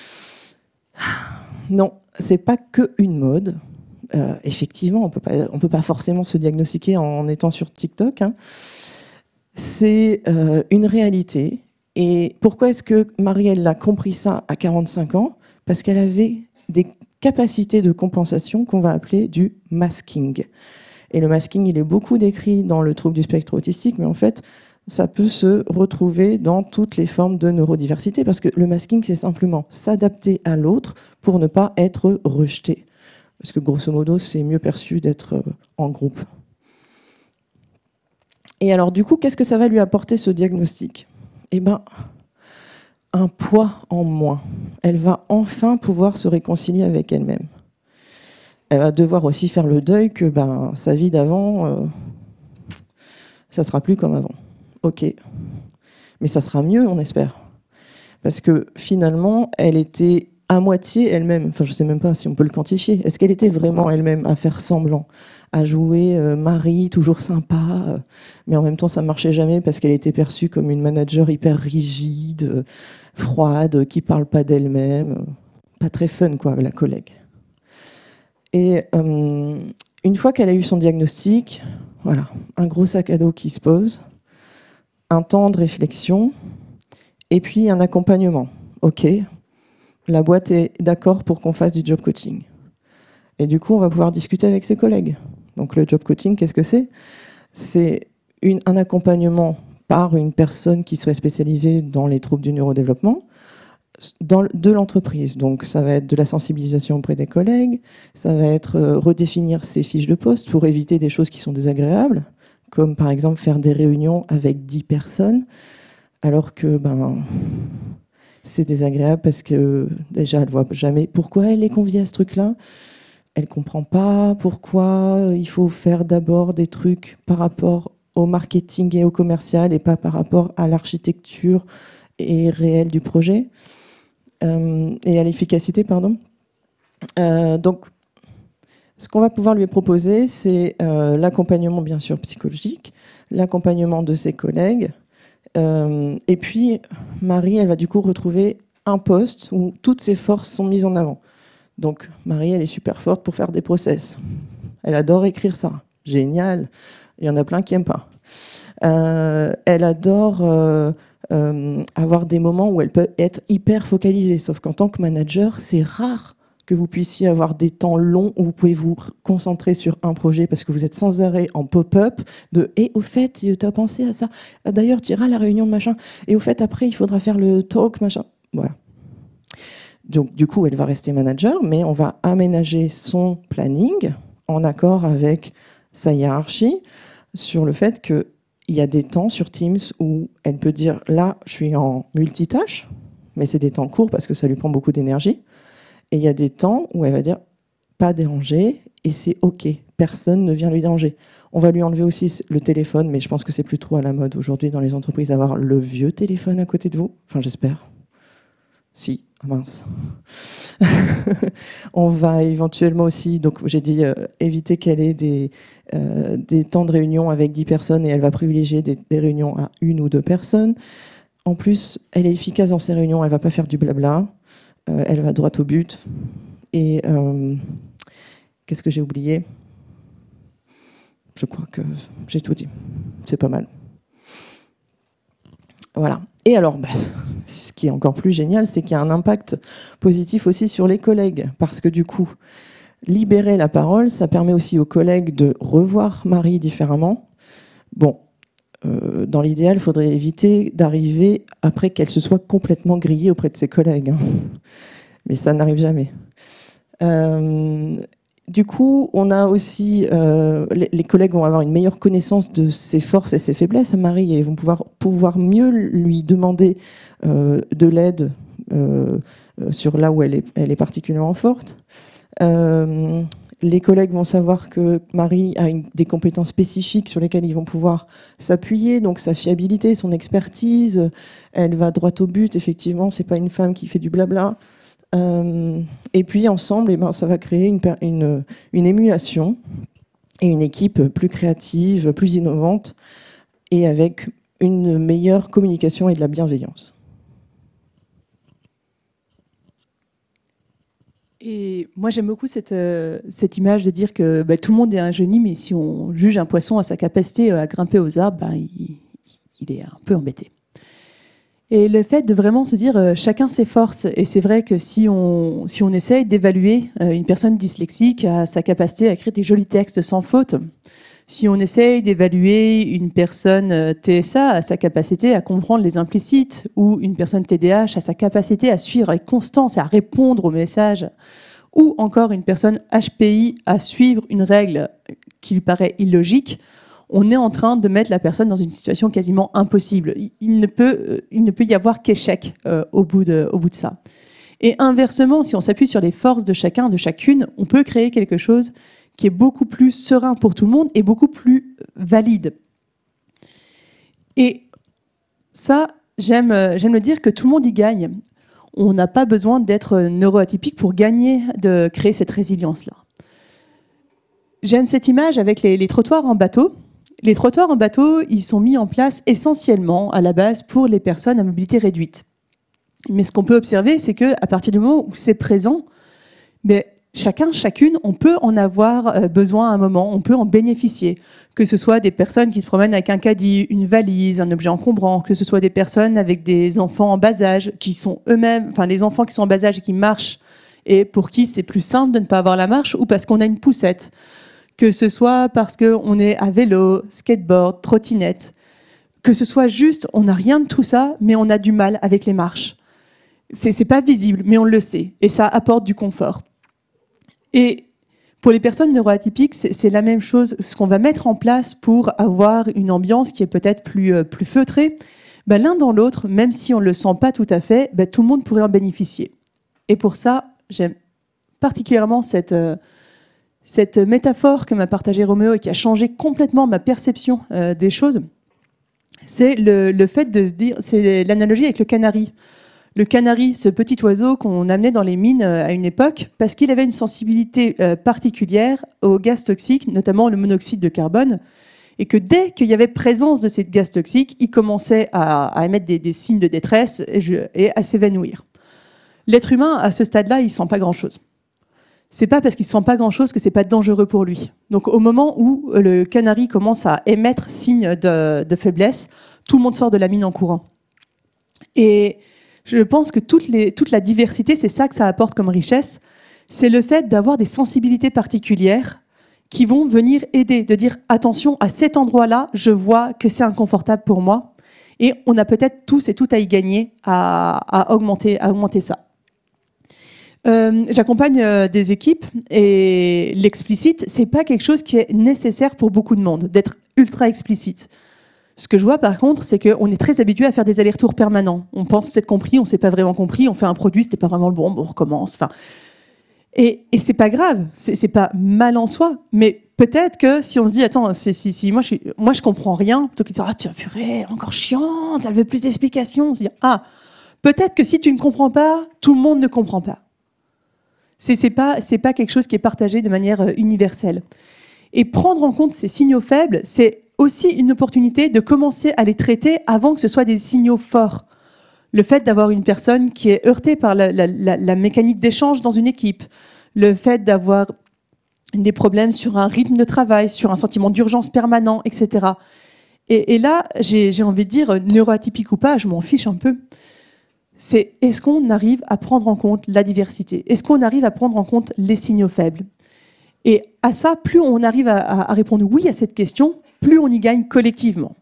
Non, c'est pas que une mode. Euh, effectivement, on peut pas, on peut pas forcément se diagnostiquer en étant sur TikTok. Hein. C'est euh, une réalité. Et pourquoi est-ce que Marie, elle a compris ça à quarante-cinq ans? Parce qu'elle avait des capacités de compensation qu'on va appeler du masking. Et le masking, il est beaucoup décrit dans le trouble du spectre autistique, mais en fait, ça peut se retrouver dans toutes les formes de neurodiversité, parce que le masking, c'est simplement s'adapter à l'autre pour ne pas être rejeté. Parce que grosso modo, c'est mieux perçu d'être en groupe. Et alors, du coup, qu'est-ce que ça va lui apporter, ce diagnostic? Eh bien, un poids en moins. Elle va enfin pouvoir se réconcilier avec elle-même. elle va devoir aussi faire le deuil que ben, sa vie d'avant, euh, ça sera plus comme avant. Ok, mais ça sera mieux, on espère. Parce que finalement, elle était à moitié elle-même. Enfin, je ne sais même pas si on peut le quantifier. Est-ce qu'elle était vraiment elle-même à faire semblant, à jouer euh, Marie, toujours sympa, euh, mais en même temps, ça ne marchait jamais parce qu'elle était perçue comme une manager hyper rigide, euh, froide, qui ne parle pas d'elle-même. Euh, pas très fun, quoi, la collègue. Et euh, une fois qu'elle a eu son diagnostic, voilà, un gros sac à dos qui se pose, un temps de réflexion, et puis un accompagnement. Ok, la boîte est d'accord pour qu'on fasse du job coaching. Et du coup, on va pouvoir discuter avec ses collègues. Donc le job coaching, qu'est-ce que c'est ? C'est une, un accompagnement par une personne qui serait spécialisée dans les troubles du neurodéveloppement dans, de l'entreprise. Donc ça va être de la sensibilisation auprès des collègues, ça va être euh, redéfinir ses fiches de poste pour éviter des choses qui sont désagréables, comme par exemple faire des réunions avec dix personnes, alors que ben, c'est désagréable parce que déjà elle ne voit jamais pourquoi elle est conviée à ce truc-là. Elle ne comprend pas pourquoi il faut faire d'abord des trucs par rapport au marketing et au commercial et pas par rapport à l'architecture et réelle du projet euh, et à l'efficacité, pardon. Euh, donc, ce qu'on va pouvoir lui proposer, c'est euh, l'accompagnement, bien sûr, psychologique, l'accompagnement de ses collègues. Euh, et puis, Marie, elle va du coup retrouver un poste où toutes ses forces sont mises en avant. Donc, Marie, elle est super forte pour faire des process. Elle adore écrire ça. Génial. Il y en a plein qui n'aiment pas. Euh, elle adore euh, euh, avoir des moments où elle peut être hyper focalisée. Sauf qu'en tant que manager, c'est rare que vous puissiez avoir des temps longs où vous pouvez vous concentrer sur un projet parce que vous êtes sans arrêt en pop-up de « et au fait, tu as pensé à ça. D'ailleurs, tu iras à la réunion de machin. Et au fait, après, il faudra faire le talk, machin. » Voilà. Donc, du coup, elle va rester manager, mais on va aménager son planning en accord avec sa hiérarchie sur le fait qu'il y a des temps sur Teams où elle peut dire « là, je suis en multitâche », mais c'est des temps courts parce que ça lui prend beaucoup d'énergie. Et il y a des temps où elle va dire « pas déranger » et c'est OK, personne ne vient lui déranger. On va lui enlever aussi le téléphone, mais je pense que c'est plus trop à la mode aujourd'hui dans les entreprises d'avoir le vieux téléphone à côté de vous. Enfin, j'espère. Si, ah mince. On va éventuellement aussi, donc j'ai dit euh, éviter qu'elle ait des, euh, des temps de réunion avec dix personnes et elle va privilégier des, des réunions à une ou deux personnes. En plus, elle est efficace dans ses réunions, elle ne va pas faire du blabla, euh, elle va droit au but. Et euh, qu'est-ce que j'ai oublié ? Je crois que j'ai tout dit. C'est pas mal. Voilà. Et alors, bah, ce qui est encore plus génial, c'est qu'il y a un impact positif aussi sur les collègues. Parce que du coup, libérer la parole, ça permet aussi aux collègues de revoir Marie différemment. Bon, euh, dans l'idéal, il faudrait éviter d'arriver après qu'elle se soit complètement grillée auprès de ses collègues. Hein. Mais ça n'arrive jamais. Euh, Du coup, on a aussi euh, les, les collègues vont avoir une meilleure connaissance de ses forces et ses faiblesses à Marie et vont pouvoir pouvoir mieux lui demander euh, de l'aide euh, sur là où elle est, elle est particulièrement forte. Euh, les collègues vont savoir que Marie a une, des compétences spécifiques sur lesquelles ils vont pouvoir s'appuyer, donc sa fiabilité, son expertise, elle va droit au but. Effectivement, c'est pas une femme qui fait du blabla. Euh, et puis ensemble, eh ben, ça va créer une, une, une émulation et une équipe plus créative, plus innovante et avec une meilleure communication et de la bienveillance. Et moi, j'aime beaucoup cette, euh, cette image de dire que bah, tout le monde est un génie, mais si on juge un poisson à sa capacité à grimper aux arbres, bah, il, il est un peu embêté. Et le fait de vraiment se dire euh, chacun ses forces, et c'est vrai que si on, si on essaye d'évaluer euh, une personne dyslexique à sa capacité à écrire des jolis textes sans faute, si on essaye d'évaluer une personne euh, T S A à sa capacité à comprendre les implicites, ou une personne T D A H à sa capacité à suivre avec constance et à répondre aux messages, ou encore une personne H P I à suivre une règle qui lui paraît illogique, on est en train de mettre la personne dans une situation quasiment impossible. Il ne peut, il ne peut y avoir qu'échec euh, au bout de, au bout de ça. Et inversement, si on s'appuie sur les forces de chacun, de chacune, on peut créer quelque chose qui est beaucoup plus serein pour tout le monde et beaucoup plus valide. Et ça, j'aime, j'aime le dire que tout le monde y gagne. On n'a pas besoin d'être neuroatypique pour gagner de créer cette résilience-là. J'aime cette image avec les, les trottoirs en bateau. Les trottoirs en bateau, ils sont mis en place essentiellement à la base pour les personnes à mobilité réduite. Mais ce qu'on peut observer, c'est qu'à partir du moment où c'est présent, mais chacun, chacune, on peut en avoir besoin à un moment, on peut en bénéficier. Que ce soit des personnes qui se promènent avec un caddie, une valise, un objet encombrant, que ce soit des personnes avec des enfants en bas âge, qui sont eux-mêmes, enfin les enfants qui sont en bas âge et qui marchent, et pour qui c'est plus simple de ne pas avoir la marche, ou parce qu'on a une poussette. Que ce soit parce qu'on est à vélo, skateboard, trottinette. Que ce soit juste, on n'a rien de tout ça, mais on a du mal avec les marches. C'est, c'est pas visible, mais on le sait, et ça apporte du confort. Et pour les personnes neuroatypiques, c'est, c'est la même chose. Ce qu'on va mettre en place pour avoir une ambiance qui est peut-être plus, euh, plus feutrée, ben, l'un dans l'autre, même si on ne le sent pas tout à fait, ben, tout le monde pourrait en bénéficier. Et pour ça, j'aime particulièrement cette, euh, cette métaphore que m'a partagée Roméo et qui a changé complètement ma perception euh, des choses. C'est le, le fait de se dire, c'est l'analogie avec le canari. Le canari, ce petit oiseau qu'on amenait dans les mines à une époque, parce qu'il avait une sensibilité particulière aux gaz toxiques, notamment le monoxyde de carbone, et que dès qu'il y avait présence de ces gaz toxiques, il commençait à, à émettre des, des signes de détresse et, je, et à s'évanouir. L'être humain, à ce stade-là, il ne sent pas grand-chose. C'est pas parce qu'il ne sent pas grand-chose que c'est pas dangereux pour lui. Donc au moment où le canari commence à émettre signe de, de faiblesse, tout le monde sort de la mine en courant. Et je pense que toute, les, toute la diversité, c'est ça que ça apporte comme richesse, c'est le fait d'avoir des sensibilités particulières qui vont venir aider, de dire attention, à cet endroit-là, je vois que c'est inconfortable pour moi, et on a peut-être tous et toutes à y gagner, à, à, augmenter, à augmenter ça. Euh, j'accompagne euh, des équipes, et l'explicite, c'est pas quelque chose qui est nécessaire pour beaucoup de monde, d'être ultra explicite. Ce que je vois par contre, c'est qu'on est très habitué à faire des allers-retours permanents. On pense s'être compris, on ne s'est pas vraiment compris, on fait un produit, c'était pas vraiment le bon, bon on recommence. Enfin, et, et c'est pas grave, c'est, c'est pas mal en soi, mais peut-être que si on se dit attends, c'est, si, si, moi je suis, moi je comprends rien, plutôt que de dire ah tiens purée, encore chiante, elle veut plus d'explications, on se dit ah peut-être que si tu ne comprends pas, tout le monde ne comprend pas. C'est, c'est pas, c'est pas quelque chose qui est partagé de manière universelle. Et prendre en compte ces signaux faibles, c'est aussi une opportunité de commencer à les traiter avant que ce soit des signaux forts. Le fait d'avoir une personne qui est heurtée par la, la, la, la mécanique d'échange dans une équipe, le fait d'avoir des problèmes sur un rythme de travail, sur un sentiment d'urgence permanent, et cetera. Et, et là, j'ai, j'ai envie de dire, neuroatypique ou pas, je m'en fiche un peu. C'est est-ce qu'on arrive à prendre en compte la diversité ? Est-ce qu'on arrive à prendre en compte les signaux faibles ? Et à ça, plus on arrive à, à répondre oui à cette question, plus on y gagne collectivement.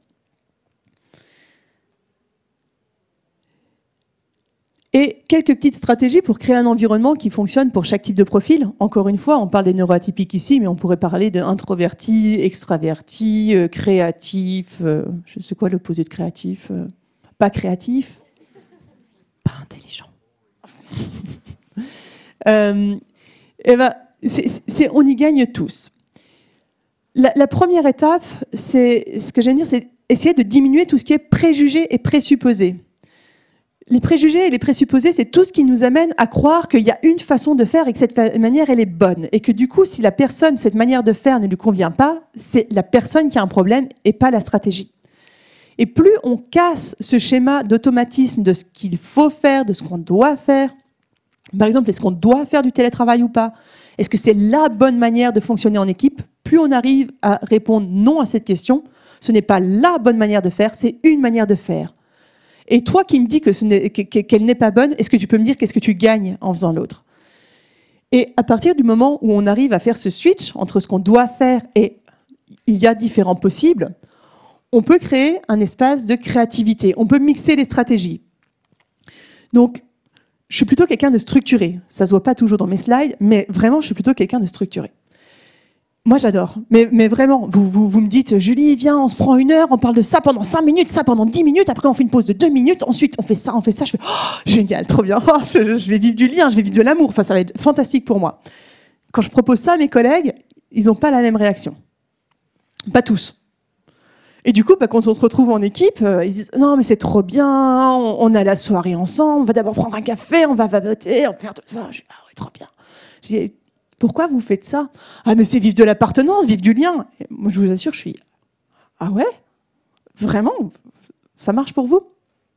Et quelques petites stratégies pour créer un environnement qui fonctionne pour chaque type de profil. Encore une fois, on parle des neuroatypiques ici, mais on pourrait parler d'introvertis, extravertis, euh, créatifs, euh, je sais quoi l'opposé de créatif, euh, pas créatif, pas intelligent. euh, et ben, c'est, c'est, on y gagne tous. La, la première étape, c'est ce que j'aime dire, c'est essayer de diminuer tout ce qui est préjugé et présupposé. Les préjugés et les présupposés, c'est tout ce qui nous amène à croire qu'il y a une façon de faire et que cette manière, elle est bonne. Et que du coup, si la personne, cette manière de faire ne lui convient pas, c'est la personne qui a un problème et pas la stratégie. Et plus on casse ce schéma d'automatisme de ce qu'il faut faire, de ce qu'on doit faire, par exemple, est-ce qu'on doit faire du télétravail ou pas ? Est-ce que c'est la bonne manière de fonctionner en équipe ? Plus on arrive à répondre non à cette question, ce n'est pas la bonne manière de faire, c'est une manière de faire. Et toi qui me dis que ce n'est, qu'elle n'est pas bonne, est-ce que tu peux me dire qu'est-ce que tu gagnes en faisant l'autre ? Et à partir du moment où on arrive à faire ce switch entre ce qu'on doit faire et il y a différents possibles, on peut créer un espace de créativité. On peut mixer les stratégies. Donc, je suis plutôt quelqu'un de structuré. Ça ne se voit pas toujours dans mes slides, mais vraiment, je suis plutôt quelqu'un de structuré. Moi, j'adore. Mais, mais vraiment, vous, vous, vous me dites, Julie, viens, on se prend une heure, on parle de ça pendant cinq minutes, ça pendant dix minutes, après on fait une pause de deux minutes, ensuite on fait ça, on fait ça. Je fais, oh, génial, trop bien. Oh, je, je vais vivre du lien, je vais vivre de l'amour. Enfin, ça va être fantastique pour moi. Quand je propose ça à mes collègues, ils n'ont pas la même réaction. Pas tous. Et du coup, bah, quand on se retrouve en équipe, euh, ils disent, non, mais c'est trop bien, on, on a la soirée ensemble, on va d'abord prendre un café, on va vapoter, on perd de ça. Je dis, ah ouais, trop bien. Je dis, pourquoi vous faites ça? Ah, mais c'est vivre de l'appartenance, vivre du lien. Et moi, je vous assure, je suis... Ah ouais? Vraiment? Ça marche pour vous?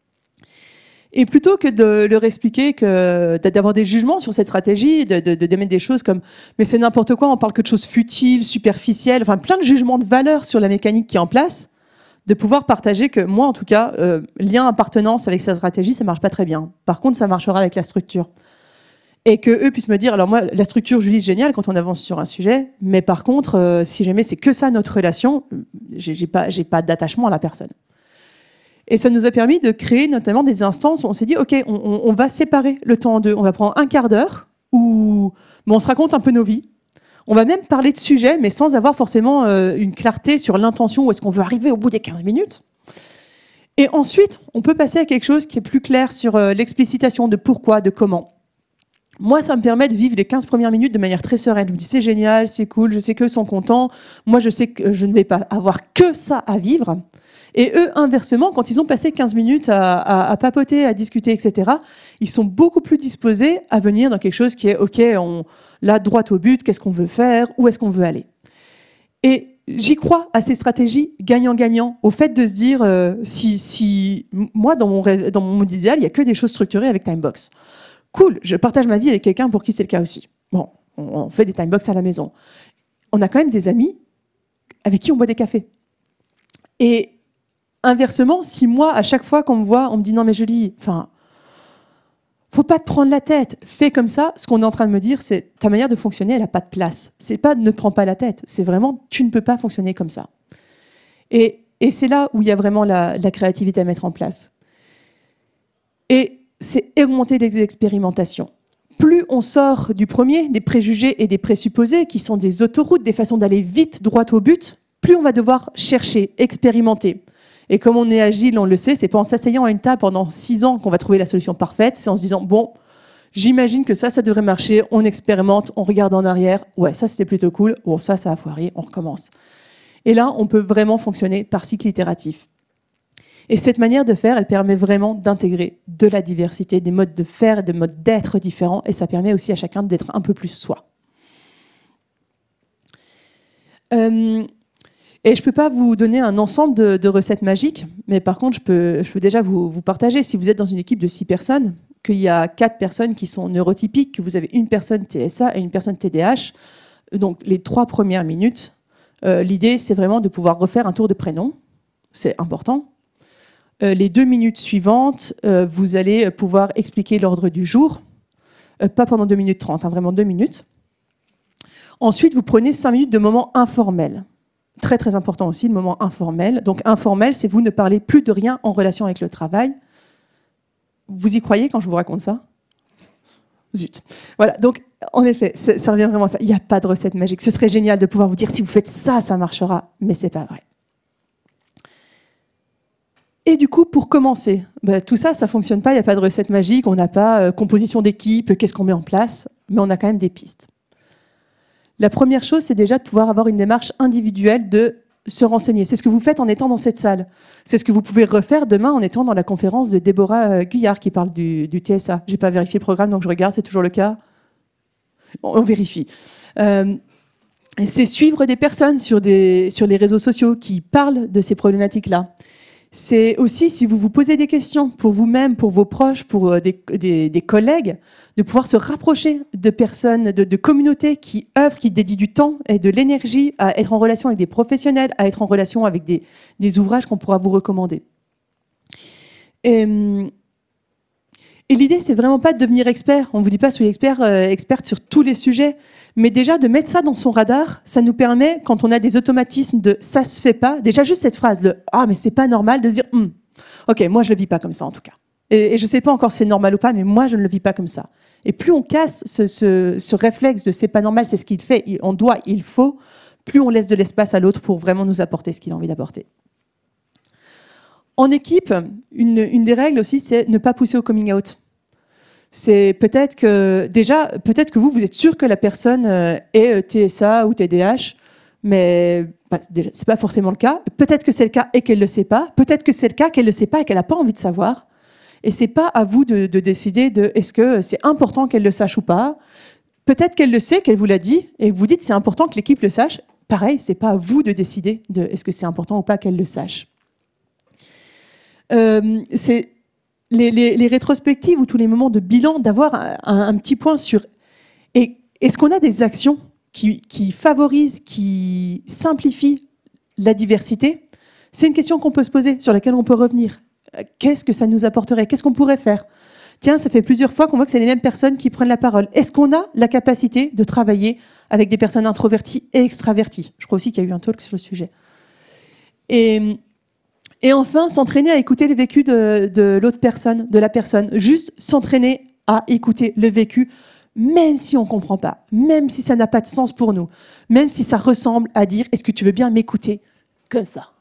Et plutôt que de leur expliquer, que, d'avoir des jugements sur cette stratégie, de, de, de d'émettre des choses comme « mais c'est n'importe quoi, on parle que de choses futiles, superficielles », enfin plein de jugements de valeur sur la mécanique qui est en place, de pouvoir partager que moi, en tout cas, euh, lien appartenance avec sa stratégie, ça marche pas très bien. Par contre, ça marchera avec la structure. Et qu'eux puissent me dire, alors moi, la structure, Julie, c'est génial quand on avance sur un sujet, mais par contre, euh, si jamais c'est que ça notre relation, j'ai, j'ai pas, j'ai pas d'attachement à la personne. Et ça nous a permis de créer notamment des instances où on s'est dit, OK, on, on, on va séparer le temps en deux. On va prendre un quart d'heure où bon, on se raconte un peu nos vies. On va même parler de sujets, mais sans avoir forcément euh, une clarté sur l'intention, où est-ce qu'on veut arriver au bout des quinze minutes. Et ensuite, on peut passer à quelque chose qui est plus clair sur euh, l'explicitation de pourquoi, de comment. Moi, ça me permet de vivre les quinze premières minutes de manière très sereine. Je me dis, c'est génial, c'est cool, je sais qu'eux sont contents. Moi, je sais que je ne vais pas avoir que ça à vivre. Et eux, inversement, quand ils ont passé quinze minutes à, à, à papoter, à discuter, et cetera, ils sont beaucoup plus disposés à venir dans quelque chose qui est, OK, on, là, droit au but, qu'est-ce qu'on veut faire, où est-ce qu'on veut aller. Et j'y crois à ces stratégies gagnant-gagnant, au fait de se dire, euh, si, si moi, dans mon, rêve, dans mon monde idéal, il n'y a que des choses structurées avec Timebox. Cool, je partage ma vie avec quelqu'un pour qui c'est le cas aussi. Bon, on fait des Timebox à la maison. On a quand même des amis avec qui on boit des cafés. Et inversement, si moi, à chaque fois qu'on me voit, on me dit « Non mais Julie, enfin, faut pas te prendre la tête, fais comme ça », ce qu'on est en train de me dire, c'est « Ta manière de fonctionner, elle n'a pas de place. C'est pas « Ne te prends pas la tête », c'est vraiment « Tu ne peux pas fonctionner comme ça ». Et, et c'est là où il y a vraiment la, la créativité à mettre en place. Et c'est augmenter les expérimentations. Plus on sort du premier, des préjugés et des présupposés, qui sont des autoroutes, des façons d'aller vite, droit au but, plus on va devoir chercher, expérimenter. Et comme on est agile, on le sait, c'est pas en s'asseyant à une table pendant six ans qu'on va trouver la solution parfaite, c'est en se disant, bon, j'imagine que ça, ça devrait marcher, on expérimente, on regarde en arrière, ouais, ça c'était plutôt cool, bon, ça, ça a foiré, on recommence. Et là, on peut vraiment fonctionner par cycle itératif. Et cette manière de faire, elle permet vraiment d'intégrer de la diversité, des modes de faire et des modes d'être différents, et ça permet aussi à chacun d'être un peu plus soi. Euh, et je ne peux pas vous donner un ensemble de, de recettes magiques, mais par contre, je peux, je peux déjà vous, vous partager, si vous êtes dans une équipe de six personnes, qu'il y a quatre personnes qui sont neurotypiques, que vous avez une personne T S A et une personne T D A H, donc les trois premières minutes, euh, l'idée, c'est vraiment de pouvoir refaire un tour de prénom, c'est important. Euh, les deux minutes suivantes, euh, vous allez pouvoir expliquer l'ordre du jour, euh, pas pendant deux minutes trente, hein, vraiment deux minutes. Ensuite, vous prenez cinq minutes de moment informel. Très, très important aussi, le moment informel. Donc, informel, c'est vous ne parlez plus de rien en relation avec le travail. Vous y croyez quand je vous raconte ça? Zut. Voilà, donc, en effet, ça revient vraiment à ça. Il n'y a pas de recette magique. Ce serait génial de pouvoir vous dire, si vous faites ça, ça marchera, mais ce n'est pas vrai. Et du coup, pour commencer, bah, tout ça, ça ne fonctionne pas, il n'y a pas de recette magique, on n'a pas euh, composition d'équipe, qu'est-ce qu'on met en place, mais on a quand même des pistes. La première chose, c'est déjà de pouvoir avoir une démarche individuelle de se renseigner. C'est ce que vous faites en étant dans cette salle. C'est ce que vous pouvez refaire demain en étant dans la conférence de Déborah Guyard qui parle du, du T S A. Je n'ai pas vérifié le programme, donc je regarde, c'est toujours le cas. On, on vérifie. Euh, c'est suivre des personnes sur, des, sur les réseaux sociaux qui parlent de ces problématiques-là. C'est aussi, si vous vous posez des questions pour vous-même, pour vos proches, pour des, des, des collègues, de pouvoir se rapprocher de personnes, de, de communautés qui œuvrent, qui dédient du temps et de l'énergie à être en relation avec des professionnels, à être en relation avec des, des ouvrages qu'on pourra vous recommander. Et, et l'idée, c'est vraiment pas de devenir expert. On ne vous dit pas soyez expert, euh, experte sur tous les sujets, mais déjà de mettre ça dans son radar, ça nous permet, quand on a des automatismes de « ça se fait pas », déjà juste cette phrase de « ah mais c'est pas normal », de se dire hm, « ok, moi je le vis pas comme ça en tout cas ». Et, et je sais pas encore si c'est normal ou pas, mais moi je ne le vis pas comme ça. Et plus on casse ce, ce, ce réflexe de « c'est pas normal, c'est ce qu'il fait, on doit, il faut », plus on laisse de l'espace à l'autre pour vraiment nous apporter ce qu'il a envie d'apporter. En équipe, une, une des règles aussi, c'est ne pas pousser au coming out. C'est peut-être que, déjà, peut-être que vous, vous êtes sûr que la personne est T S A ou T D A H, mais bah, ce n'est pas forcément le cas. Peut-être que c'est le cas et qu'elle ne le sait pas. Peut-être que c'est le cas qu'elle ne le sait pas et qu'elle n'a pas envie de savoir. Et ce n'est pas à vous de, de décider de est-ce que c'est important qu'elle le sache ou pas. Peut-être qu'elle le sait, qu'elle vous l'a dit, et vous dites c'est important que l'équipe le sache. Pareil, ce n'est pas à vous de décider de est-ce que c'est important ou pas qu'elle le sache. Euh, c'est les, les, les rétrospectives ou tous les moments de bilan, d'avoir un, un petit point sur et, est-ce qu'on a des actions qui, qui favorisent, qui simplifient la diversité? C'est une question qu'on peut se poser, sur laquelle on peut revenir. Qu'est-ce que ça nous apporterait? Qu'est-ce qu'on pourrait faire? Tiens, ça fait plusieurs fois qu'on voit que c'est les mêmes personnes qui prennent la parole. Est-ce qu'on a la capacité de travailler avec des personnes introverties et extraverties? Je crois aussi qu'il y a eu un talk sur le sujet. Et... Et enfin, s'entraîner à écouter le vécu de, de l'autre personne, de la personne. Juste s'entraîner à écouter le vécu, même si on ne comprend pas, même si ça n'a pas de sens pour nous, même si ça ressemble à dire « est-ce que tu veux bien m'écouter ?» comme ça.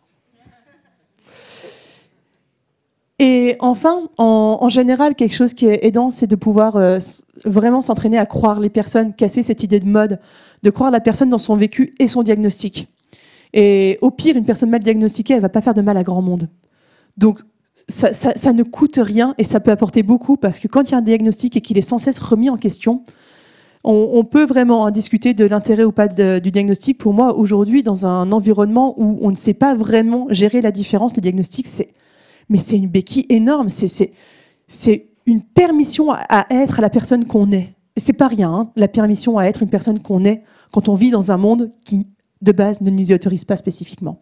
Et enfin, en, en général, quelque chose qui est aidant, c'est de pouvoir euh, vraiment s'entraîner à croire les personnes, casser cette idée de mode, de croire la personne dans son vécu et son diagnostic. Et au pire, une personne mal diagnostiquée, elle ne va pas faire de mal à grand monde. Donc, ça, ça, ça ne coûte rien et ça peut apporter beaucoup parce que quand il y a un diagnostic et qu'il est sans cesse remis en question, on, on peut vraiment hein, discuter de l'intérêt ou pas de, du diagnostic. Pour moi, aujourd'hui, dans un environnement où on ne sait pas vraiment gérer la différence, le diagnostic, c'est, mais c'est une béquille énorme. C'est, c'est, c'est une permission à, à être la personne qu'on est. C'est pas rien, hein, la permission à être une personne qu'on est quand on vit dans un monde qui de base, ne nous y autorise pas spécifiquement.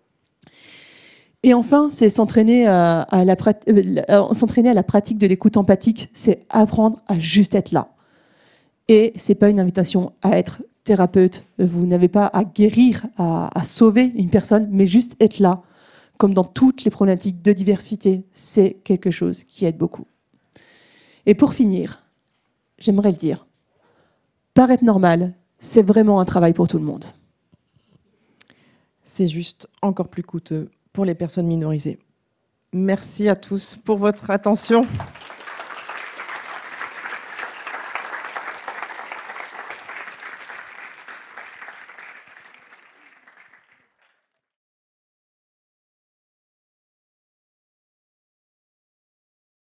Et enfin, c'est s'entraîner à, à, la, euh, s'entraîner à la pratique de l'écoute empathique, c'est apprendre à juste être là. Et ce n'est pas une invitation à être thérapeute, vous n'avez pas à guérir, à, à sauver une personne, mais juste être là. Comme dans toutes les problématiques de diversité, c'est quelque chose qui aide beaucoup. Et pour finir, j'aimerais le dire, paraître normal, c'est vraiment un travail pour tout le monde. C'est juste encore plus coûteux pour les personnes minorisées. Merci à tous pour votre attention.